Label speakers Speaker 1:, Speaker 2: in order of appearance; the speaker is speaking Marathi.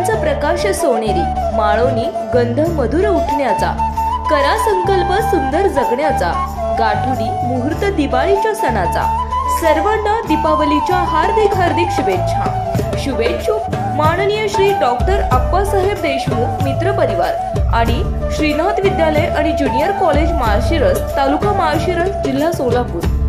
Speaker 1: दिव्यांचा प्रकाश सोनेरी, माळोनी गंध मधुर उठण्याचा, करा संकल्प सुंदर जगण्याचा, गाठोडी मुहूर्त दिवाळीच्या सणाचा, सर्वांना दीपावलीच्या हार्दिक हार्दिक शुभेच्छा। शुभेच्छुक माननीय श्री डॉक्टर अप्पासाहेब देशमुख मित्र परिवार आणि श्रीनाथ विद्यालय आणि ज्युनियर कॉलेज माळशिरस, तालुका माळशिरस, जिल्हा सोलापूर।